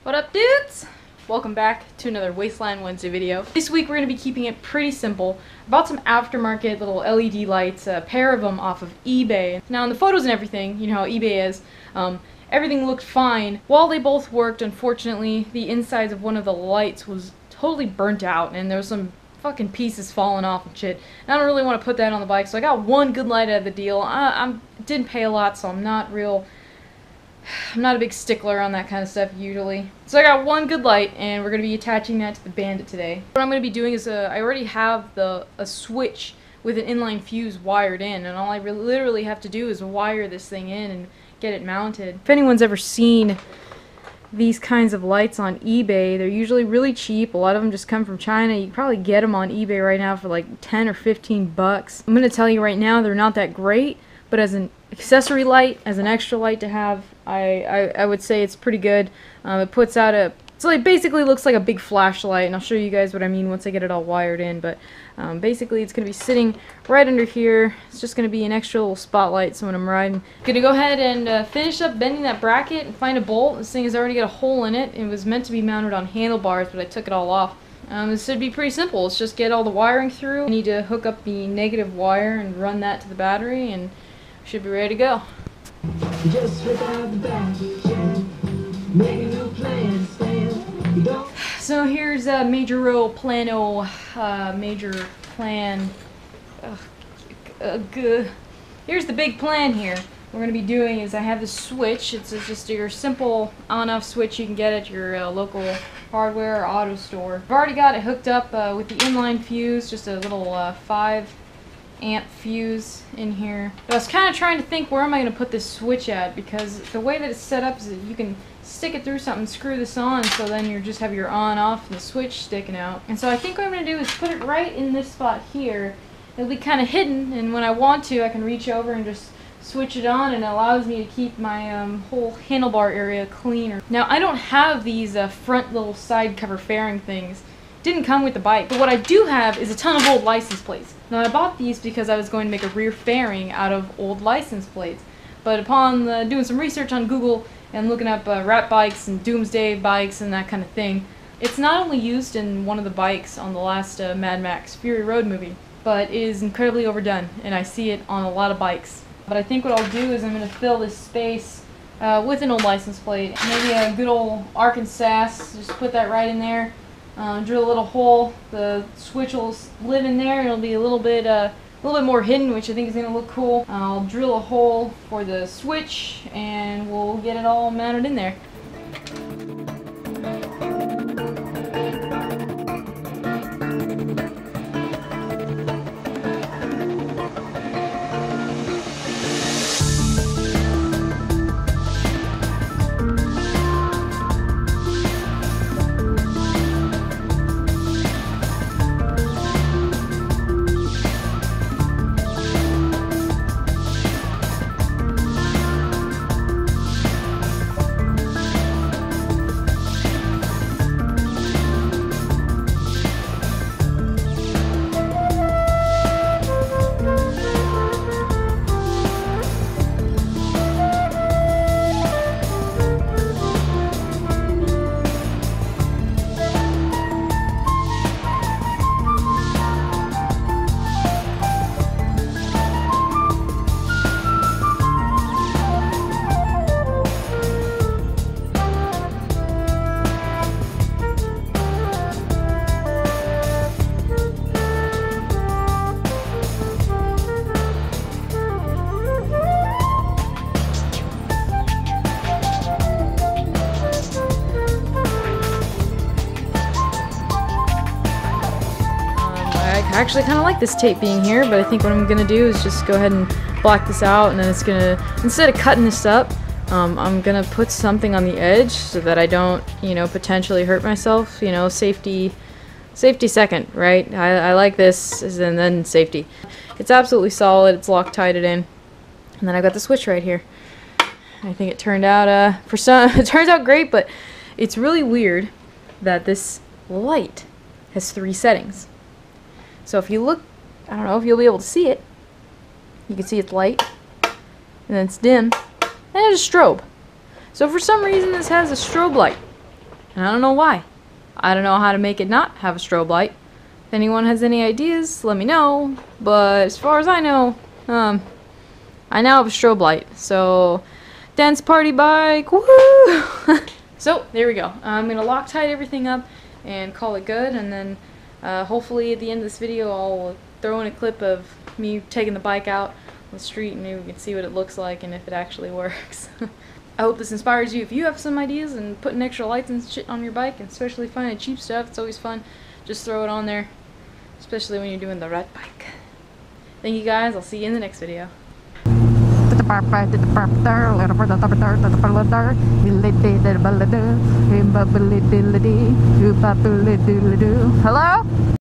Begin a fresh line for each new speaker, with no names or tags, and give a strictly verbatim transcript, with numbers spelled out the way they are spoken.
What up, dudes? Welcome back to another Wasteland Wednesday video. This week we're going to be keeping it pretty simple. I bought some aftermarket little L E D lights, a pair of them off of eBay. Now in the photos and everything, you know how eBay is, um, everything looked fine. While they both worked, unfortunately, the insides of one of the lights was totally burnt out and there was some fucking pieces falling off and shit. And I don't really want to put that on the bike, so I got one good light out of the deal. I I'm, didn't pay a lot, so I'm not real... I'm not a big stickler on that kind of stuff usually. So I got one good light and we're going to be attaching that to the Bandit today. What I'm going to be doing is uh, I already have the a switch with an inline fuse wired in, and all I really, literally have to do is wire this thing in and get it mounted. If anyone's ever seen these kinds of lights on eBay, they're usually really cheap. A lot of them just come from China. You can probably get them on eBay right now for like ten or fifteen bucks. I'm going to tell you right now, they're not that great, but as an accessory light, as an extra light to have, I, I, I would say it's pretty good. Um, it puts out a, so it basically looks like a big flashlight, and I'll show you guys what I mean once I get it all wired in, but um, basically it's going to be sitting right under here. It's just going to be an extra little spotlight, so when I'm riding. I'm going to go ahead and uh, finish up bending that bracket and find a bolt. This thing has already got a hole in it. It was meant to be mounted on handlebars, but I took it all off. Um, this should be pretty simple. Let's just get all the wiring through. I need to hook up the negative wire and run that to the battery, and should be ready to go.
Just without the back, make a new plan, stand. You don't.
So here's a major row plano, uh, major plan. Ugh, uh, good. Here's the big plan here. What we're going to be doing is I have this switch. It's just your simple on-off switch you can get at your uh, local hardware or auto store. I've already got it hooked up uh, with the inline fuse, just a little uh, five amp fuse in here. But I was kind of trying to think, where am I going to put this switch at, because the way that it's set up is that you can stick it through something, screw this on, so then you just have your on off and the switch sticking out. And so I think what I'm going to do is put it right in this spot here. It'll be kind of hidden, and when I want to I can reach over and just switch it on, and it allows me to keep my um, whole handlebar area cleaner. Now I don't have these uh, front little side cover fairing things. Didn't come with the bike, but what I do have is a ton of old license plates. Now I bought these because I was going to make a rear fairing out of old license plates, but upon uh, doing some research on Google and looking up uh, rat bikes and doomsday bikes and that kind of thing, it's not only used in one of the bikes on the last uh, Mad Max Fury Road movie, but it is incredibly overdone, and I see it on a lot of bikes. But I think what I'll do is I'm going to fill this space uh, with an old license plate, maybe a good old Arkansas, just put that right in there. Uh, drill a little hole. The switch will live in there. It'll be a little bit, uh, a little bit more hidden, which I think is going to look cool. I'll drill a hole for the switch, and we'll get it all mounted in there. I actually kind of like this tape being here, but I think what I'm going to do is just go ahead and block this out, and then it's going to, instead of cutting this up, um, I'm going to put something on the edge so that I don't, you know, potentially hurt myself. You know, safety, safety second, right? I, I like this, and then safety. It's absolutely solid. It's Loctited in. And then I've got the switch right here. I think it turned out, uh, for some, it turns out great, but it's really weird that this light has three settings. So if you look, I don't know if you'll be able to see it. You can see it's light, and then it's dim, and it's a strobe. So for some reason this has a strobe light. And I don't know why. I don't know how to make it not have a strobe light. If anyone has any ideas, let me know. But as far as I know, um, I now have a strobe light. So, dance party bike, woohoo! So, there we go. I'm going to Loctite everything up and call it good. And then, uh, hopefully at the end of this video, I'll throw in a clip of me taking the bike out on the street and maybe we can see what it looks like and if it actually works. I hope this inspires you. If you have some ideas and putting extra lights and shit on your bike, and especially finding cheap stuff, it's always fun. Just throw it on there, especially when you're doing the rat bike. Thank you guys. I'll see you in the next video. Hello?